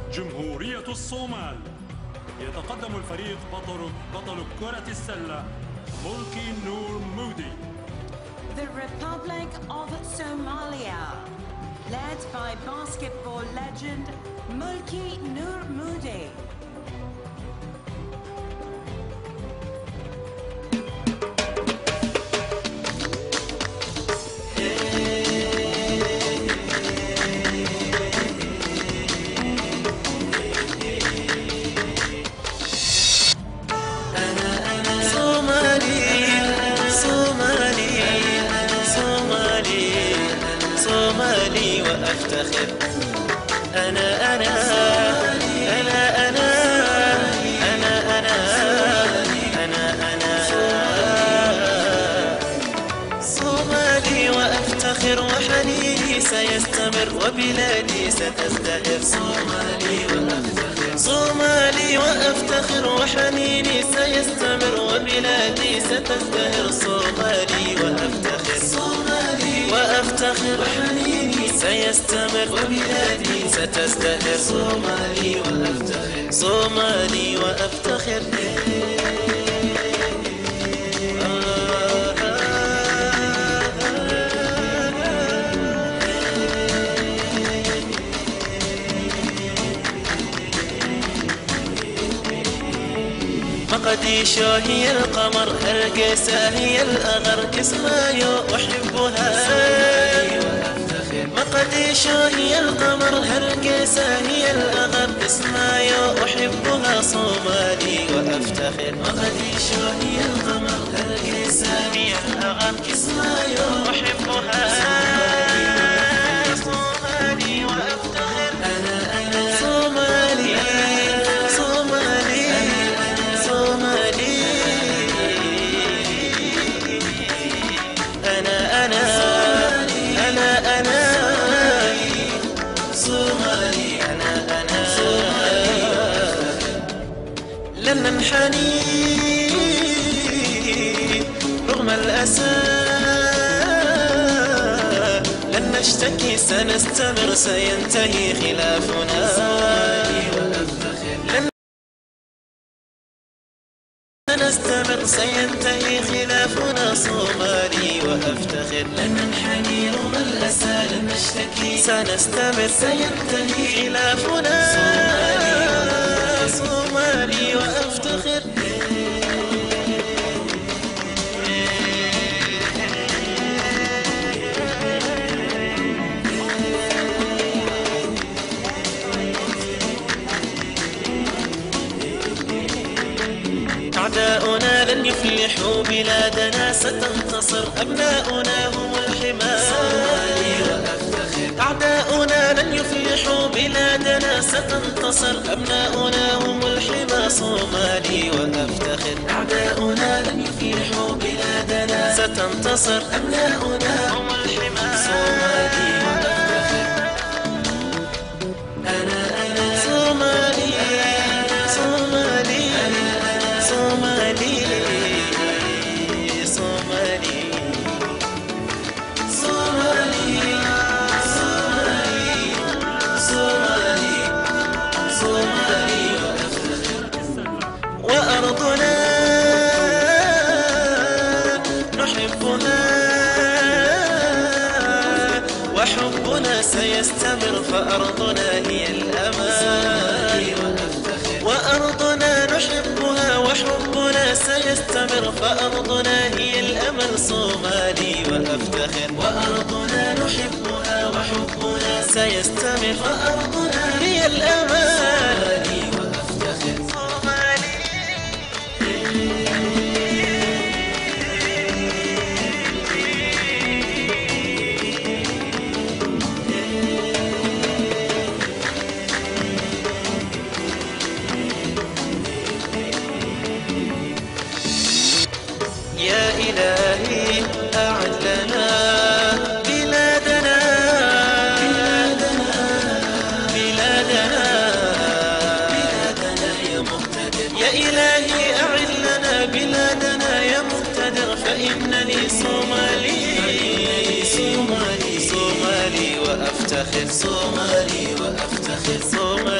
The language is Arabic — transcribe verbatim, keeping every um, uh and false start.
جمهورية الصومال. يتقدم الفريق بطل بطل كرة السلة ملكي نور مودي. The Republic of Somalia, led by basketball legend Mulki Nur Moody. صومالي وأفتخر. أنا أنا أنا أنا أنا أنا أنا أنا صومالي وأفتخر، وحنيني سيستمر وبلادي ستزدهر. صومالي وأفتخر، صومالي وأفتخر، وحنيني سيستمر وبلادي ستزدهر. صومالي وأفتخر، صومالي وأفتخر، وحنيني سيستمر وبلادي ستزدهر. صومالي وأفتخر، صومالي وأفتخر. مقديشو هي القمر، هرقسة هي الأغر، كسمايو أحبها. مقديشو هي القمر، هرقسة هي الأغر، كسمايو أحبها. صومالي وأفتخر. مقديشو هي القمر، هرقسة هي الأغر، كسمايو أحبها. صومالي وأفتخر. أنا أنا صومالي صومالي صومالي. أنا أنا أنا أنا صومالي. أنا أنا لن ننحني رغم الأسى، لن نشتكي سنستمر سينتهي خلافنا. لن نستمر سينتهي خلافنا. صومالي وأفتخر. لن ننحني رغم الأسى، لن نشتكي سنستمر سينتهي خلافنا. صومالي وأفتخر. أعداؤنا لن يفلحوا، بلادنا ستنتصر، أبناؤنا هم الحماة. صومالي وأفتخر. أعداؤنا لن يفلحوا، بلادنا ستنتصر، أبناؤنا هم الحماة. صومالي وأفتخر. أعداؤنا لن يفلحوا، بلادنا ستنتصر، أبناؤنا هم الحماة. صومالي وأفتخر. أنا أنا صومالي صومالي صومالي صومالي صومالي صومالي صومالي وأرضنا نحبها، وحبنا سيستمر، فأرضنا هي الأمان. وأرضنا نحبها، وحبنا سيستمر، فأرضنا هي الأمل. صومالي وأفتخر. وأرضنا نحبها، وحبنا سيستمر، فأرضنا هي الأمل. صومالي وأفتخر. صومالي يا إلهي أعد لنا بلادنا بلادنا بلادنا يا مقتدر. يا إلهي أعد لنا بلادنا يا مقتدر، فإنني صومالي صومالي صومالي وأفتخر. صومالي وأفتخر. صومالي